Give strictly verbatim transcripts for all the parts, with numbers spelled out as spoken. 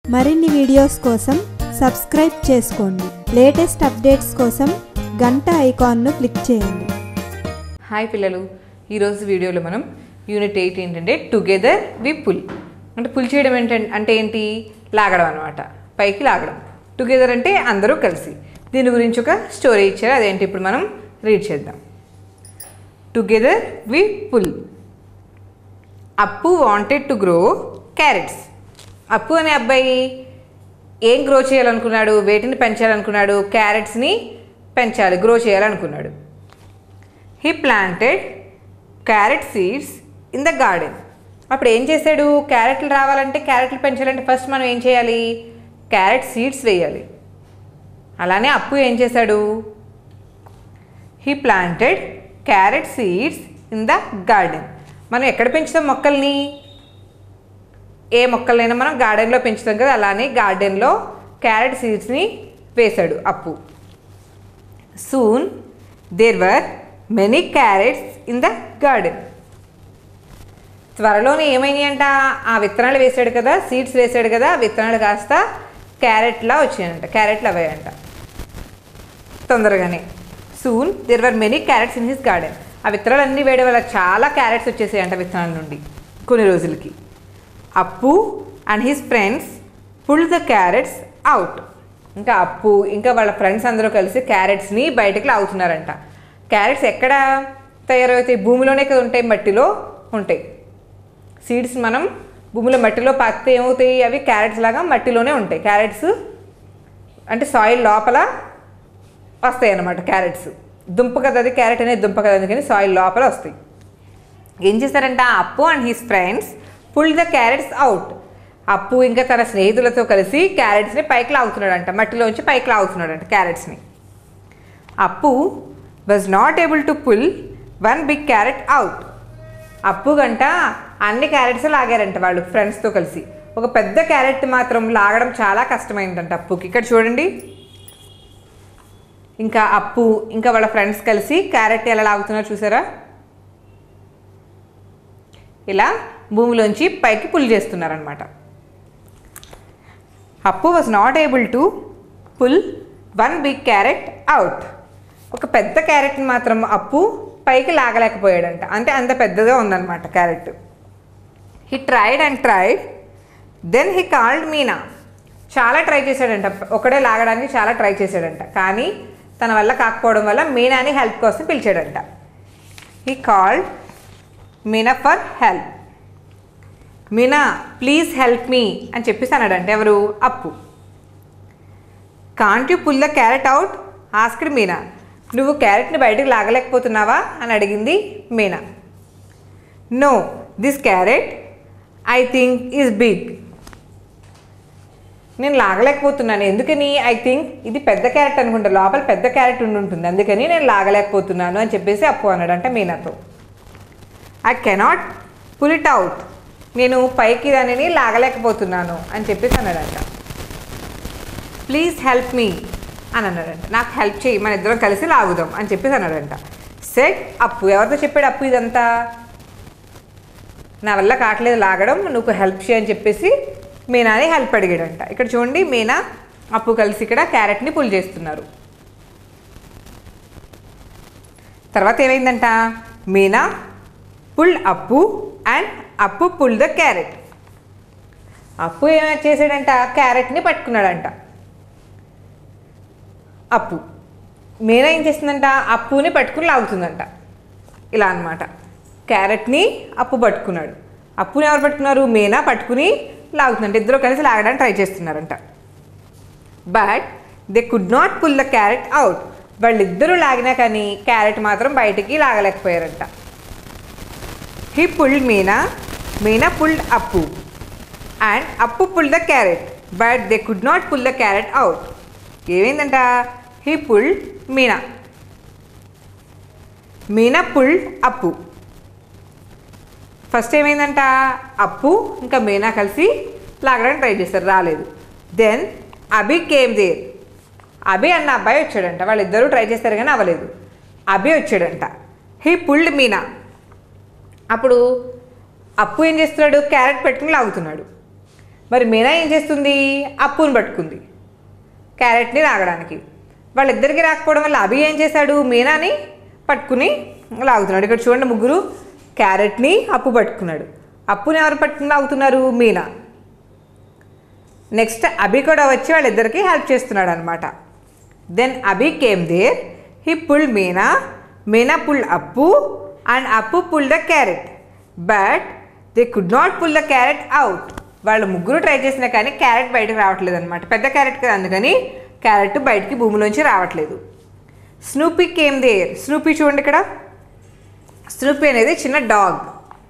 మరిన్ని వీడియోస్ కోసం సబ్స్క్రైబ్ చేసుకోండి. లేటెస్ట్ అప్డేట్స్ కోసం గంట ఐకాన్ను క్లిక్ చేయండి. హాయ్ పిల్లలు, ఈరోజు వీడియోలో మనం యూనిట్ ఎయిట్ ఏంటంటే టుగెదర్ వి పుల్. అంటే పుల్ చేయడం ఏంటంటే అంటే ఏంటి, లాగడం అనమాట, పైకి లాగడం. టుగెదర్ అంటే అందరూ కలిసి. దీని గురించి ఒక స్టోరీ ఇచ్చారు, అదేంటి ఇప్పుడు మనం రీడ్ చేద్దాం. Together we pull. Appu wanted to grow carrots. Appu అనే అబ్బాయి ఏం గ్రో చేయాలనుకున్నాడు, వేటిని పెంచాలనుకున్నాడు, క్యారెట్స్ని పెంచాలి, గ్రో చేయాలనుకున్నాడు. He planted carrot seeds in the garden. అప్పుడు ఏం చేశాడు, క్యారెట్లు రావాలంటే, క్యారెట్లు పెంచాలంటే ఫస్ట్ మనం ఏం చేయాలి, క్యారెట్ సీడ్స్ వేయాలి. అలానే అప్పు ఏం చేశాడు, he planted carrot seeds in the garden. మనం ఎక్కడ పెంచుతాం మొక్కల్ని, ఏ మొక్కలైనా మనం గార్డెన్లో పెంచుతాం కదా, అలానే గార్డెన్లో క్యారెట్ సీడ్స్ని వేశాడు Appu. Soon there were many carrots in the garden. త్వరలోనే ఏమైనాయి అంట, ఆ విత్తనాలు వేసాడు కదా, సీడ్స్ వేసాడు కదా, విత్తనాలు కాస్త క్యారెట్లా వచ్చాయంట, క్యారెట్లు అవ్వాయంట తొందరగానే. Soon there were many carrots in his garden. ఆ విత్తనాలు అన్నీ వేయడం వల్ల చాలా క్యారెట్స్ వచ్చేసాయంట విత్తనాల నుండి కొన్ని రోజులకి. Appu and his friends pull the carrots out. ఇంకా అప్పు ఇంకా వాళ్ళ ఫ్రెండ్స్ అందరూ కలిసి క్యారెట్స్ని బయటకు లాగుతున్నారంట. క్యారెట్స్ ఎక్కడ తయారవుతాయి, భూమిలోనే కదా ఉంటాయి, మట్టిలో ఉంటాయి. సీడ్స్ మనం భూమిలో మట్టిలో పాకితే ఏమవుతాయి, అవి క్యారెట్స్ లాగా మట్టిలోనే ఉంటాయి. క్యారెట్స్ అంటే సాయిల్ లోపల వస్తాయి అన్నమాట. క్యారెట్స్ దుంప కదా, అది క్యారెట్ అనేది దుంప కదా, అందుకని సాయిల్ లోపల వస్తాయి. ఏం చేస్తారంట, Appu and his friends pull the carrots out. Appu ఇంకా తన స్నేహితులతో కలిసి క్యారెట్స్ని పైకి లాగుతున్నాడంట, మట్టిలోంచి పైకి లాగుతున్నాడంట క్యారెట్స్ని. Appu was not able to pull one big carrot out. Appu గంట అన్ని క్యారెట్స్ లాగారంట వాళ్ళు ఫ్రెండ్స్తో కలిసి. ఒక పెద్ద క్యారెట్ మాత్రం లాగడం చాలా కష్టమైందంట అప్పుకి. ఇక్కడ చూడండి, ఇంకా అప్పు ఇంకా వాళ్ళ ఫ్రెండ్స్ కలిసి క్యారెట్ ఎలా లాగుతున్నారు చూసారా, ఇలా భూమిలోంచి పైకి పుల్ చేస్తున్నారనమాట. Appu was not able to pull one big carrot out. ఒక పెద్ద క్యారెట్ని మాత్రం అప్పు పైకి లాగలేకపోయాడంట, అంటే అంత పెద్దగా ఉందన్నమాట carrot. He tried and tried then he called Meena. చాలా ట్రై చేశాడంట, ఒకడే లాగడానికి చాలా ట్రై చేశాడంట, కానీ తన వల్ల కాకపోవడం వల్ల మీనాని హెల్ప్ కోసం పిలిచాడంట. He called Meena for help. Meena please help me అని చెప్పేసి అన్నాడంట ఎవరు, Appu. Can't you pull the carrot out asked Meena. నువ్వు క్యారెట్ని బయటకు లాగలేకపోతున్నావా అని అడిగింది Meena. No this carrot I think is big. నేను లాగలేకపోతున్నాను, ఎందుకని, ఐ థింక్ ఇది పెద్ద క్యారెట్ అనుకుంటా, లోపల పెద్ద క్యారెట్ ఉండి ఉంటుంది, అందుకని నేను లాగలేకపోతున్నాను అని చెప్పేసి అప్పు అన్నాడంట మీనాతో. I cannot pull it out. నేను పైకి దానిని లాగలేకపోతున్నాను అని చెప్పేసి అన్నాడంట. ప్లీజ్ హెల్ప్ మీ అని అన్నాడంట, నాకు హెల్ప్ చేయి, మన ఇద్దరం కలిసి లాగుదాం అని చెప్పేసి అన్నాడంట. సెట్ అప్పు. ఎవరితో చెప్పాడు అప్పు ఇదంతా, నా వల్ల కావట్లేదు లాగడం, నువ్వు హెల్ప్ చేయి అని చెప్పేసి మీనాని హెల్ప్ అడిగాడంట. ఇక్కడ చూడండి, మీనా అప్పు కలిసి ఇక్కడ క్యారెట్ని పుల్ చేస్తున్నారు. తర్వాత ఏమైందంట, Meena pull Appu and Appu pull the carrot. Appu ఏమైనా చేశాడంట, క్యారెట్ని పట్టుకున్నాడంట అప్పు. మీనా ఏం చేస్తుందంట, అప్పుని పట్టుకుని లాగుతుందంట, ఇలా అనమాట. క్యారెట్ని అప్పు పట్టుకున్నాడు, అప్పుని ఎవరు పట్టుకున్నారు, మీనా పట్టుకుని లాగుతుందంట, ఇద్దరు కలిసి లాగడానికి ట్రై చేస్తున్నారంట. But they could not pull the carrot out. వాళ్ళిద్దరూ లాగినా కానీ క్యారెట్ మాత్రం బయటికి లాగలేకపోయారంట. He pulled Meena, Meena pulled Appu and Appu pulled the carrot, but they could not pull the carrot out. ఏమైందంట, he pulled Meena, Meena pulled Appu. First ఏమైందంట, అప్పు ఇంకా మీనా కలిసి లాగడానికి ట్రై చేస్తారు, రాలేదు. Then Abhi came there. Abhi అన్న అబ్బాయి వచ్చాడంట, వాళ్ళిద్దరూ ట్రై చేస్తారు కానీ అవ్వలేదు. అభి వచ్చాడంట. He pulled Meena. అప్పుడు అప్పు ఏం చేస్తున్నాడు, క్యారెట్ పెట్టుకుని లాగుతున్నాడు. మరి మీనా ఏం చేస్తుంది? అప్పుని పట్టుకుంది క్యారెట్ని లాగడానికి. వాళ్ళిద్దరికి రాకపోవడం వల్ల అభి ఏం చేశాడు? మీనాని పట్టుకుని లాగుతున్నాడు. ఇక్కడ చూడండి, ముగ్గురు క్యారెట్ని అప్పు పట్టుకున్నాడు. అప్పుని ఎవరు పట్టుకుని లాగుతున్నారు? మీనా. నెక్స్ట్ అభి కూడా వచ్చి వాళ్ళిద్దరికి హెల్ప్ చేస్తున్నాడు అనమాట. Then Abhi came there, he pulled Meena, Meena pulled Appu and Appu pulled the carrot, but they could not pull the carrot out. వాళ్ళు ముగ్గురు ట్రై చేసినా కానీ క్యారెట్ బయటకు రావట్లేదు అనమాట. పెద్ద క్యారెట్ కదా, అందుకని క్యారెట్ బయటికి భూమిలోంచి రావట్లేదు. స్నూపీ కేమ్ దేర్, స్నూపీ చూడండి ఇక్కడ, స్నూపీ అనేది చిన్న డాగ్.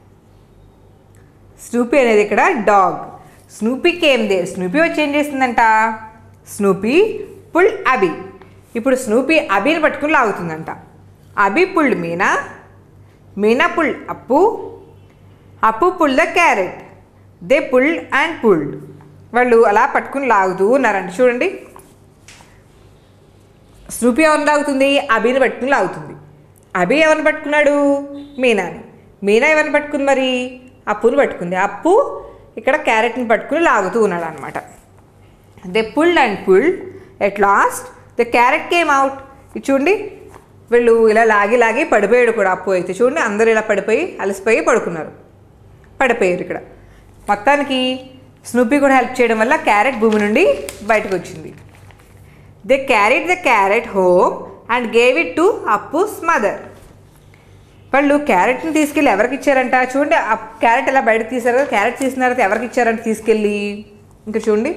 స్నూపీ అనేది ఇక్కడ dog. Snoopy came there, Snoopy వచ్చి ఏం చేస్తుందంట? Snoopy pulled Abhi. ఇప్పుడు స్నూపీ అభిని పట్టుకుని లాగుతుందంట. Abhi pulled Meena, Meena pulled Appu, Appu pulled the carrot, they pulled and pulled. వాళ్ళు అలా పట్టుకుని లాగుతూ ఉన్నారంట. చూడండి, స్నూపీ ఎవరిని లాగుతుంది? అభిని పట్టుకుని లాగుతుంది. అభి ఎవరిని పట్టుకున్నాడు? మీనాని. మీనా ఎవరిని పట్టుకుంది మరి? అప్పుని పట్టుకుంది. అప్పు ఇక్కడ క్యారెట్ని పట్టుకుని లాగుతూ ఉన్నాడు అనమాట. They pulled and pulled, at last the carrot came out. ఇది చూడండి, వీళ్ళు ఇలా లాగి లాగి పడిపోయాడు కూడా అప్పు అయితే. చూడండి, అందరూ ఇలా పడిపోయి అలసిపోయి పడుకున్నారు, పడిపోయారు. ఇక్కడ మొత్తానికి స్నూపీ కూడా హెల్ప్ చేయడం వల్ల క్యారెట్ భూమి నుండి బయటకు వచ్చింది. They carried the carrot home and gave it to Appu's mother. వాళ్ళు క్యారెట్ని తీసుకెళ్ళి ఎవరికి ఇచ్చారంట? చూడండి, ఆ క్యారెట్ ఎలా బయటకు తీసారు కదా, క్యారెట్ తీసిన తర్వాత ఎవరికి ఇచ్చారంట తీసుకెళ్ళి? ఇంకా చూడండి,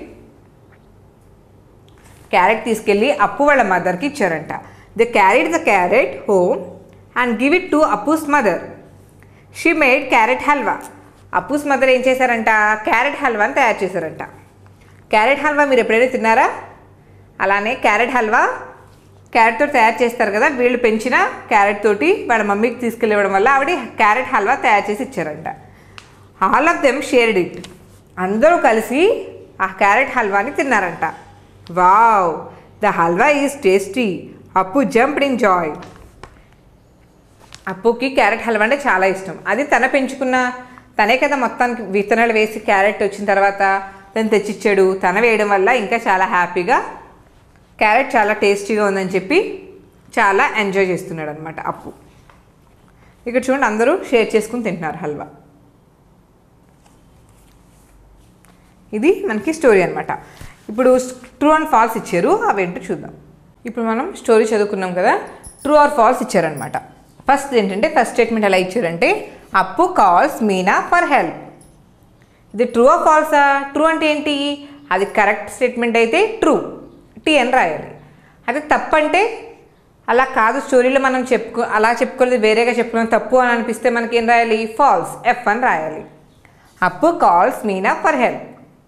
క్యారెట్ తీసుకెళ్ళి అప్పు వాళ్ళ మదర్కి ఇచ్చారంట. They carried the carrot home and give it to Appu's mother. She made carrot halwa. Appu's mother ఏం చేశారంట? క్యారెట్ హల్వాని తయారు చేశారంట. క్యారెట్ హల్వా మీరు ఎప్పుడైనా తిన్నారా? అలానే క్యారెట్ హల్వా క్యారెట్తో తయారు చేస్తారు కదా, వీళ్ళు పెంచిన క్యారెట్ తోటి వాళ్ళ మమ్మీకి తీసుకెళ్ళివ్వడం వల్ల ఆవిడ క్యారెట్ హల్వా తయారు చేసి ఇచ్చారంట. All of them shared it. అందరూ కలిసి ఆ క్యారెట్ హల్వాని తిన్నారంట. Wow, the halwa is tasty. Appu jumped in joy. అప్పుకి క్యారెట్ హల్వా అంటే చాలా ఇష్టం. అది తన పెంచుకున్న, తనే కదా మొత్తానికి విత్తనాలు వేసి క్యారెట్ వచ్చిన తర్వాత తను తెచ్చిచ్చాడు. తన వేయడం వల్ల ఇంకా చాలా హ్యాపీగా క్యారెట్ చాలా టేస్టీగా ఉందని చెప్పి చాలా ఎంజాయ్ చేస్తున్నాడు అనమాట అప్పు. ఇక్కడ చూడండి, అందరూ షేర్ చేసుకుని తింటున్నారు హల్వా. ఇది మనకి స్టోరీ అనమాట. ఇప్పుడు ట్రూ అండ్ ఫాల్స్ ఇచ్చారు, అవేంటో చూద్దాం. ఇప్పుడు మనం స్టోరీ చదువుకున్నాం కదా, ట్రూ ఆర్ ఫాల్స్ ఇచ్చారనమాట. ఫస్ట్ ఏంటంటే, ఫస్ట్ స్టేట్మెంట్ ఎలా ఇచ్చారంటే, Appu calls Meena for help. ఇది ట్రూ ఆర్ ఫాల్సా? ట్రూ అంటే ఏంటి? అది కరెక్ట్ స్టేట్మెంట్ అయితే ట్రూ, టీ అని రాయాలి. అది తప్పు అంటే అలా కాదు, స్టోరీలో మనం చెప్పుకో అలా చెప్పుకోలేదు, వేరేగా చెప్పుకున్నాం తప్పు అని అనిపిస్తే మనకి ఏం రాయాలి? ఫాల్స్, ఎఫ్ అని రాయాలి. Appu calls Meena for help.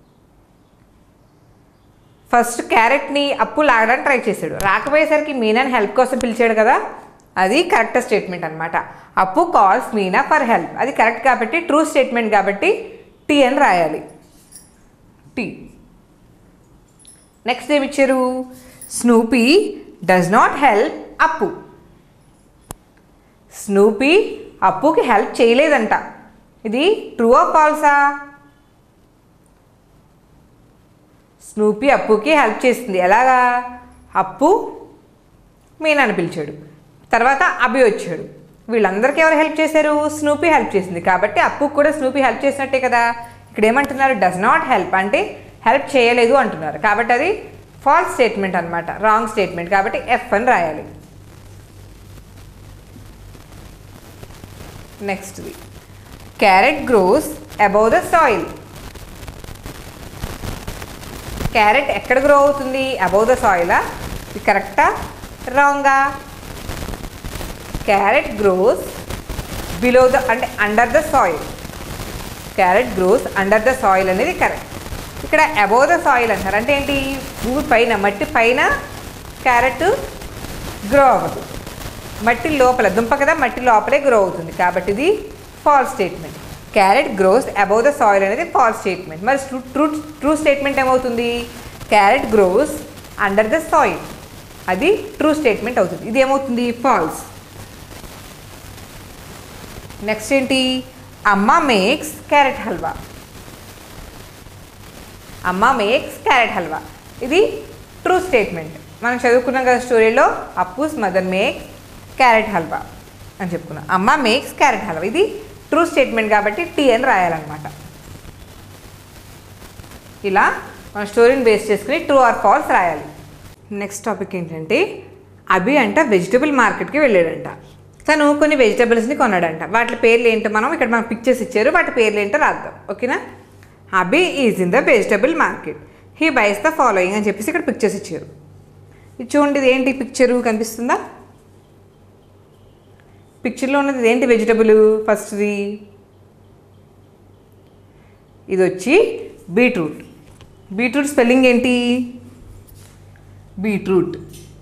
First క్యారెట్ని అప్పు లాగడానికి ట్రై చేశాడు, రాకపోయేసరికి మీనాని హెల్ప్ కోసం పిలిచాడు కదా, అది కరెక్ట్ స్టేట్మెంట్ అనమాట. Appu calls Meena for help, అది కరెక్ట్ కాబట్టి ట్రూ స్టేట్మెంట్ కాబట్టి టీ అని రాయాలి, టీ. నెక్స్ట్ ఏమి ఇచ్చారు? Snoopy does not help Appu. Snoopy అప్పుకి హెల్ప్ చేయలేదంట. ఇది ట్రూ ఆర్ ఫాల్సా? స్నూపీ అప్పుకి హెల్ప్ చేసింది. ఎలాగా? అప్పు మీనాని పిలిచాడు, తర్వాత అభి వచ్చాడు, వీళ్ళందరికీ ఎవరు హెల్ప్ చేశారు? స్నూపీ హెల్ప్ చేసింది. కాబట్టి అప్పుకు కూడా స్నూపీ హెల్ప్ చేసినట్టే కదా. ఇక్కడ ఏమంటున్నారు? డస్ నాట్ హెల్ప్ అంటే హెల్ప్ చేయలేదు అంటున్నారు, కాబట్టి అది ఫాల్స్ స్టేట్మెంట్ అనమాట, రాంగ్ స్టేట్మెంట్. కాబట్టి ఎఫ్ అని రాయాలి. నెక్స్ట్ది, carrot grows above the soil. Carrot ఎక్కడ గ్రో అవుతుంది? అబౌవ్ ద సాయిలా? ఇది కరెక్టా రాంగా? క్యారెట్ గ్రోస్ బిలో ద అంటే under the soil. Carrot grows under the soil అనేది కరెక్ట్. ఇక్కడ అబౌవ్ ద సాయిల్ అంటారు అంటే ఏంటి? భూమి పైన, మట్టి పైన క్యారెట్ గ్రో అవ్వదు, మట్టి లోపల, దుంప కదా, మట్టి లోపలే గ్రో అవుతుంది. కాబట్టి ఇది false statement. Carrot grows above the soil అనేది ఫాల్స్ స్టేట్మెంట్. మరి ట్రూ ట్రూ స్టేట్మెంట్ ఏమవుతుంది? Carrot grows under the soil, అది ట్రూ స్టేట్మెంట్ అవుతుంది. ఇది ఏమవుతుంది? ఫాల్స్. నెక్స్ట్ ఏంటి? అమ్మ మేక్స్ క్యారెట్ హల్వా. అమ్మ మేక్స్ క్యారెట్ హల్వా. ఇది ట్రూ స్టేట్మెంట్. మనం చదువుకున్నాం కదా స్టోరీలో, Appu's mother makes carrot halwa అని చెప్పుకున్నాం. అమ్మ మేక్స్ క్యారెట్ హల్వా, ఇది ట్రూ స్టేట్మెంట్ కాబట్టి టీ అని రాయాలన్నమాట. ఇలా మన స్టోరీని బేస్ చేసుకుని ట్రూ ఆర్ ఫాల్స్ రాయాలి. నెక్స్ట్ టాపిక్ ఏంటంటే, అభి అంట వెజిటబుల్ మార్కెట్కి వెళ్ళాడంట. తను కొన్ని వెజిటబుల్స్ని కొన్నాడంట. వాటి పేర్లు ఏంటో మనం ఇక్కడ మనకు పిక్చర్స్ ఇచ్చారు, వాటి పేర్లు ఏంటో రాద్దాం. ఓకేనా? Abhi is in the vegetable market, he buys the following అని చెప్పేసి ఇక్కడ పిక్చర్స్ ఇచ్చారు. ఇది చూడండి, ఇది ఏంటి పిక్చరు కనిపిస్తుందా? పిక్చర్లో ఉన్నది ఇదేంటి వెజిటబుల్? ఫస్ట్ది ఇది వచ్చి బీట్రూట్. బీట్రూట్ స్పెల్లింగ్ ఏంటి? Beetroot,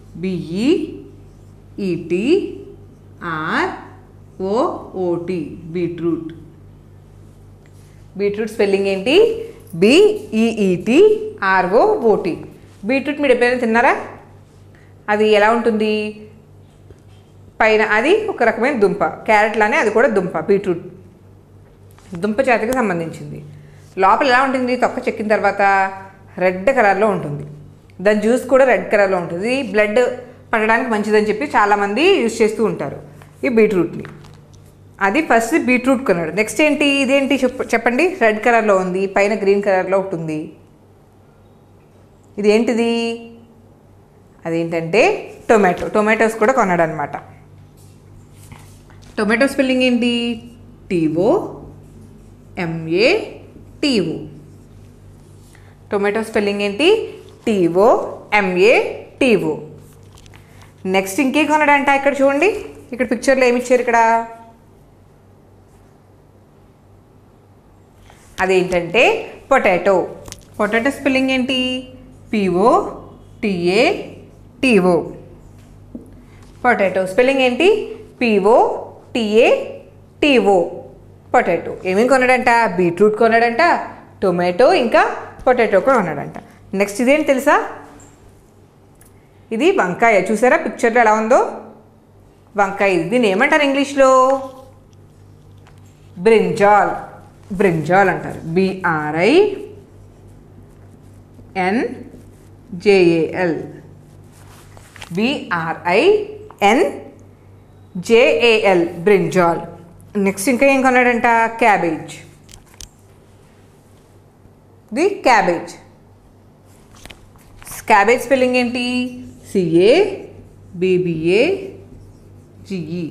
B E E T R O O T, beetroot. Beetroot spelling ఏంటి? బిఈఈటి ఆర్ఓఓటి. బీట్రూట్ మీరు ఎప్పుడైనా తిన్నారా? అది ఎలా ఉంటుంది? పైన అది ఒక రకమైన దుంప, క్యారెట్ లానే అది కూడా దుంప. బీట్రూట్ దుంప జాతికి సంబంధించింది. లోపల ఎలా ఉంటుంది? తొక్క చెక్కిన తర్వాత రెడ్ కలర్లో ఉంటుంది. దాని జ్యూస్ కూడా రెడ్ కలర్లో ఉంటుంది. బ్లడ్ పడడానికి మంచిదని చెప్పి చాలామంది యూజ్ చేస్తూ ఉంటారు ఈ బీట్రూట్ని. అది ఫస్ట్ బీట్రూట్ కొన్నాడు. నెక్స్ట్ ఏంటి? ఇదేంటి చెప్పండి? రెడ్ కలర్లో ఉంది, పైన గ్రీన్ కలర్లో ఉంటుంది. ఇది ఏంటిది? అదేంటంటే టొమాటో. టొమాటోస్ కూడా కొన్నాడు అనమాట. టొమాటో స్పెల్లింగ్ ఏంటి? T O M A T O. Tomato spelling ఏంటి? T O M A T O. నెక్స్ట్ ఇంకేం కొన్నాడంట? ఇక్కడ చూడండి, ఇక్కడ పిక్చర్లో ఏమి ఇచ్చారు? ఇక్కడ అదేంటంటే పొటాటో. పొటాటో స్పెల్లింగ్ ఏంటి? P O T A T O. Potato spelling ఏంటి? P O T A T O, potato. ఏమేమి కొన్నాడంట? బీట్రూట్ కొన్నాడంట, టొమాటో, ఇంకా పొటాటో కూడా కొన్నాడంట. నెక్స్ట్ ఇదేంటి తెలుసా? ఇది వంకాయ. చూసారా పిక్చర్లో ఎలా ఉందో? వంకాయ. దీన్ని ఏమంటారు ఇంగ్లీష్లో? బ్రింజాల్. బ్రింజాల్ అంటారు. B R I N J A L. B R I N J A L, brinjal. Next ఇంకా ఏం కొన్నాడంట? Cabbage. The cabbage. Cabbage spelling ఏంటి? C A B B A G E.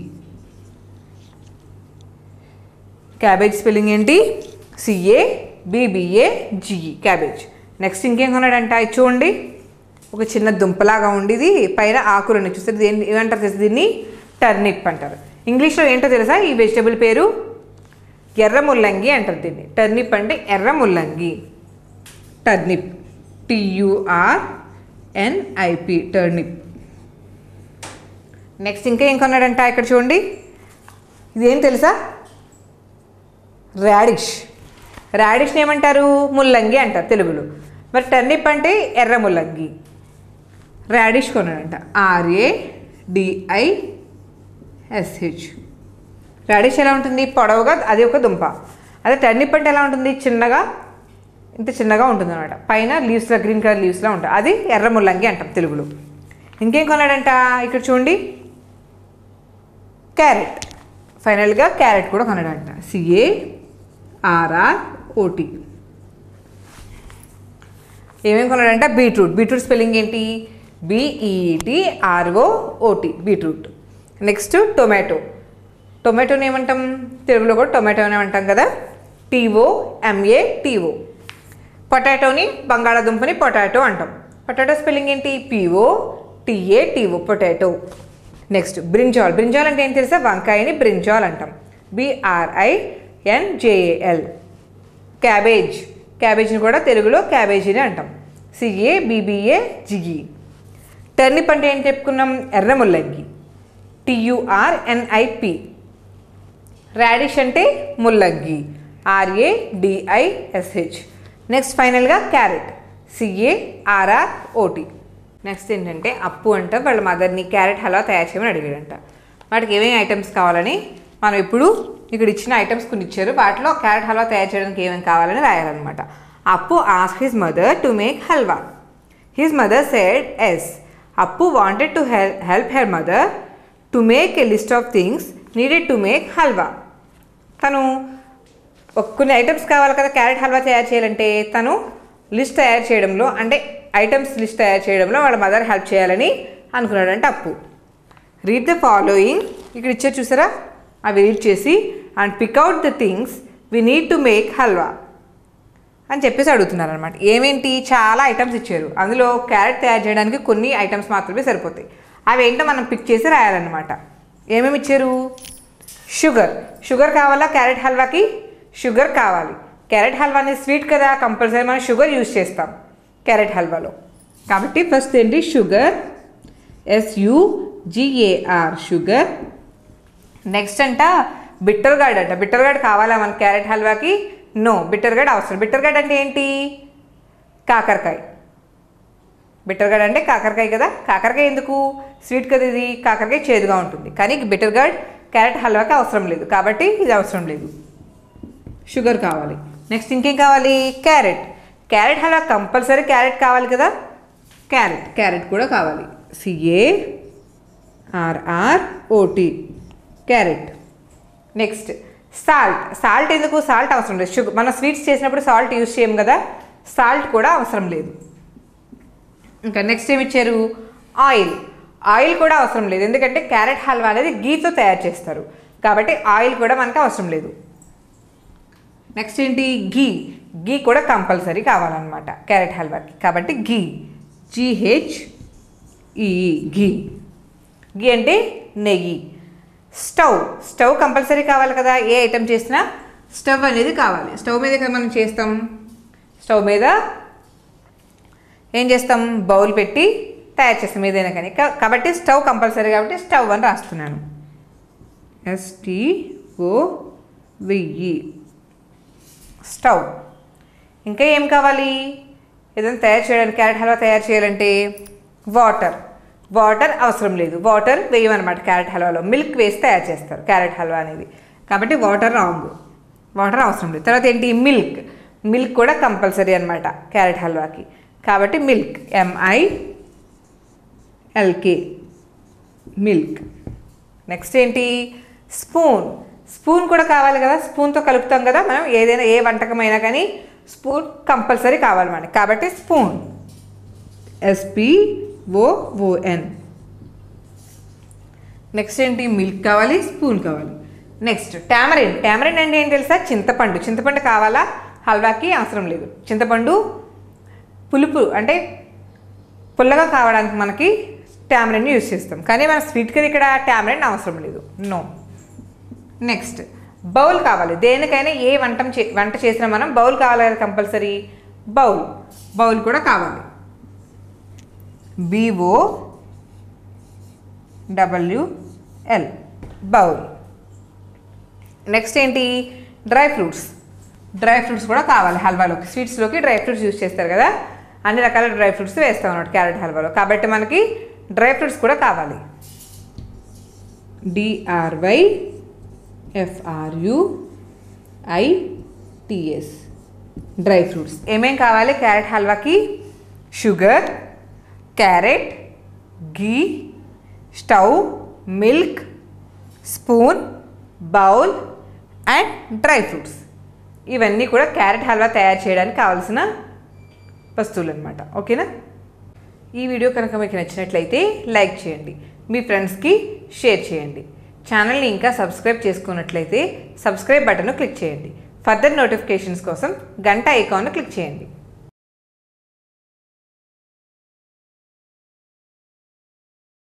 Cabbage spelling ఏంటి? C A B B A G E, cabbage. Next ఇంకేం కొన్నాడంట? ఇది చూడండి, ఒక చిన్న దుంపలాగా ఉండేది, పైన ఆకులని చూస్తే దీన్ని ఏమంటారు తెలుసు? దీన్ని టర్నిప్ అంటారు. ఇంగ్లీష్లో ఏంటో తెలుసా ఈ వెజిటబుల్ పేరు? ఎర్ర ముల్లంగి అంటారు దీన్ని. టర్నిప్ అంటే ఎర్ర ముల్లంగి. Turnip, T U R N I P, turnip. Next ఇంకా ఏం కొన్నాడంట? ఇక్కడ చూడండి, ఇదేం తెలుసా? రాడిష్. రాడిష్ని ఏమంటారు? ముల్లంగి అంటారు తెలుగులో. మరి టర్నిప్ అంటే ఎర్ర ముల్లంగి. రాడిష్ కొన్నాడంట. ఆర్ఏ డిఐఎస్హెచ్. రాడిష్ ఎలా ఉంటుంది? పొడవుగా, అది ఒక దుంప. అదే టర్నిప్ అంటే ఎలా ఉంటుంది? చిన్నగా, ఇంత చిన్నగా ఉంటుంది అనమాట. పైన లీవ్స్లో గ్రీన్ కలర్ లీవ్స్లో ఉంటుంది. అది ఎర్ర ముల్లంగి అంటాం తెలుగులో. ఇంకేం కొన్నాడంట? ఇక్కడ చూడండి, క్యారెట్. ఫైనల్గా క్యారెట్ కూడా కొన్నాడంట. C A R R O T. ఏమేమి కొన్నాడంట? బీట్రూట్. బీట్రూట్ స్పెల్లింగ్ ఏంటి? B E T R O O T, beetroot. Next tomato. టొమాటోని ఏమంటాం తెలుగులో? కూడా టొమాటోనే అంటాం కదా, టీఓ ఎంఏ టీఓ. పొటాటోని, బంగాళాదుంపని పొటాటో అంటాం. పొటాటో స్పెల్లింగ్ ఏంటి? P O T A T O, potato. Next brinjal. Brinjal అంటే ఏం తెలుసా? వంకాయని బ్రింజాల్ అంటాం. బిఆర్ఐఎన్జేఏఎల్. క్యాబేజ్. క్యాబేజ్ని కూడా తెలుగులో క్యాబేజీని అంటాం. CA B B A GE. టర్నిప్ అంటే ఏం చెప్పుకున్నాం? ఎర్ర ముల్లంగి. టియుఆర్ ఎన్ఐపి. రాడిష్ అంటే ముల్లంగి. R A D I S H. నెక్స్ట్ ఫైనల్గా carrot. C A R R O T. Next ఏంటంటే అప్పు అంట వాళ్ళ మదర్ని క్యారెట్ హల్వా తయారు చేయమని అడిగాడంట. వాటికి ఏమేమి ఐటమ్స్ కావాలని మనం ఇప్పుడు ఇక్కడ ఇచ్చిన ఐటమ్స్ కొన్ని ఇచ్చారు. వాటిలో క్యారెట్ హల్వా తయారు చేయడానికి ఏమేమి కావాలని రాయాలన్నమాట. Appu asked his mother to make halwa. His mother said yes. Appu wanted to help, help her mother to make a list of things needed to make halwa. తను కొన్ని ఐటమ్స్ కావాలి కదా క్యారెట్ హల్వా తయారు చేయాలంటే తను లిస్ట్ తయారు చేయడంలో అంటే ఐటమ్స్ లిస్ట్ తయారు చేయడంలో వాళ్ళ మదర్ హెల్ప్ చేయాలని అనుకున్నాడంటే అప్పు. రీడ్ ద ఫాలోయింగ్, ఇక్కడ ఇచ్చారు చూసారా, అవి రీడ్ చేసి and pick out the things we need to make halwa అని చెప్పేసి అడుగుతున్నారు అనమాట. ఏమేంటి, చాలా ఐటమ్స్ ఇచ్చారు, అందులో క్యారెట్ తయారు చేయడానికి కొన్ని ఐటమ్స్ మాత్రమే సరిపోతాయి. అవి ఏంటో మనం పిక్ చేసి రాయాలన్నమాట. ఏమేమి ఇచ్చారు, షుగర్, షుగర్ కావాలా క్యారెట్ హల్వాకి, షుగర్ కావాలి. క్యారెట్ హల్వా అనేది స్వీట్ కదా, కంపల్సరీ మనం షుగర్ యూజ్ చేస్తాం క్యారెట్ హల్వాలో. కాబట్టి ఫస్ట్ ఏంటి షుగర్, ఎస్యుజిఏఆర్ షుగర్. నెక్స్ట్ అంట బిట్టర్ గార్డ్ అంట, బిట్టర్ గార్డ్ కావాలా మన క్యారెట్ హల్వాకి, నో బిట్టర్ గార్డ్ అవసరం. బిట్టర్ గార్డ్ అంటే ఏంటి, కాకరకాయ. బిట్టర్ గార్డ్ అంటే కాకరకాయ కదా, కాకరకాయ ఎందుకు, స్వీట్ కదా ఇది, కాకరకాయ చేదుగా ఉంటుంది. కానీ బిట్టర్ గార్డ్ క్యారెట్ హల్వాకి అవసరం లేదు కాబట్టి ఇది అవసరం లేదు, షుగర్ కావాలి. నెక్స్ట్ ఇంకేం కావాలి, carrot. Carrot halwa compulsory carrot కావాలి కదా, క్యారెట్ క్యారెట్ కూడా కావాలి. C A R R O T carrot. Next salt, salt ఎందుకు, సాల్ట్ అవసరం లేదు. షుగర్ మనం స్వీట్స్ చేసినప్పుడు సాల్ట్ యూజ్ చేయం కదా, సాల్ట్ కూడా అవసరం లేదు. ఇంకా నెక్స్ట్ ఏమి ఇచ్చారు, ఆయిల్. ఆయిల్ కూడా అవసరం లేదు, ఎందుకంటే క్యారెట్ హల్వా అనేది గీతో తయారు చేస్తారు కాబట్టి ఆయిల్ కూడా మనకు అవసరం లేదు. నెక్స్ట్ ఏంటి, ఘీ. ఘీ కూడా కంపల్సరీ కావాలన్నమాట క్యారెట్ హల్వాకి కాబట్టి ఘీ, జిహెచ్ఈ ఘీ. ఘీ అంటే నెయ్యి. స్టవ్, స్టవ్ కంపల్సరీ కావాలి కదా, ఏ ఐటెం చేసినా స్టవ్ అనేది కావాలి. స్టవ్ మీద కదా మనం చేస్తాం, స్టవ్ మీద ఏం చేస్తాం, బౌల్ పెట్టి తయారు చేస్తాం ఏదైనా కానీ, కాబట్టి స్టవ్ కంపల్సరీ కాబట్టి స్టవ్ అని రాస్తున్నాను. S T O V E stove. ఇంకా ఏం కావాలి, ఏదైనా తయారు చేయడానికి క్యారెట్ హల్వా తయారు చేయాలంటే వాటర్. వాటర్ అవసరం లేదు, వాటర్ వేయమన్నమాట క్యారెట్ హల్వాలో, మిల్క్ వేసి తయారు చేస్తారు క్యారెట్ హల్వా అనేది కాబట్టి వాటర్ రాంగ్, వాటర్ అవసరం లేదు. తర్వాత ఏంటి, మిల్క్. మిల్క్ కూడా కంపల్సరీ అనమాట క్యారెట్ హల్వాకి కాబట్టి మిల్క్, ఎంఐఎల్కే మిల్క్. నెక్స్ట్ ఏంటి, స్పూన్. స్పూన్ కూడా కావాలి కదా, స్పూన్తో కలుపుతాం కదా మనం ఏదైనా ఏ వంటకమైనా కానీ స్పూన్ కంపల్సరీ కావాలి మనకి కాబట్టి స్పూన్, ఎస్పిఓఓఎన్. నెక్స్ట్ ఏంటి, మిల్క్ కావాలి, స్పూన్ కావాలి. Next tamarind. టామరిన్ అంటే ఏంటి తెలుసా, చింతపండు. చింతపండు కావాలా హల్వాకి, అవసరం లేదు. చింతపండు పులుపు అంటే పుల్లగా కావడానికి మనకి టామరిన్ యూజ్ చేస్తాం కానీ మన స్వీట్ కదా ఇక్కడ టామరిన్ అవసరం లేదు, నో. నెక్స్ట్ బౌల్ కావాలి, దేనికైనా ఏ వంట చే వంట చేసినా మనం బౌల్ కావాలి కదా కంపల్సరీ, బౌల్. బౌల్ కూడా కావాలి, బిఓ డబ్ల్యూఎల్ బౌల్. నెక్స్ట్ ఏంటి, డ్రై ఫ్రూట్స్. డ్రై ఫ్రూట్స్ కూడా కావాలి హల్వాలోకి, స్వీట్స్లోకి డ్రై ఫ్రూట్స్ యూజ్ చేస్తారు కదా, అన్ని రకాల డ్రై ఫ్రూట్స్ వేస్తాం అన్నమాట క్యారెట్ హల్వాలో కాబట్టి మనకి డ్రై ఫ్రూట్స్ కూడా కావాలి, డిఆర్వై ఎఫ్ఆర్యుఐటిఎస్ డ్రై ఫ్రూట్స్. ఏమేం కావాలి క్యారెట్ హల్వాకి, sugar, carrot, ghee, stove, milk, spoon, bowl and dry fruits. ఇవన్నీ కూడా క్యారెట్ హల్వా తయారు చేయడానికి కావాల్సిన వస్తువులు అనమాట. ఓకేనా, ఈ వీడియో కనుక మీకు నచ్చినట్లయితే లైక్ చేయండి, మీ ఫ్రెండ్స్కి షేర్ చేయండి. ఛానల్ని ఇంకా సబ్స్క్రైబ్ చేసుకున్నట్లయితే సబ్స్క్రైబ్ బటన్ను క్లిక్ చేయండి. ఫర్దర్ నోటిఫికేషన్స్ కోసం గంట ఐకాన్ను క్లిక్ చేయండి.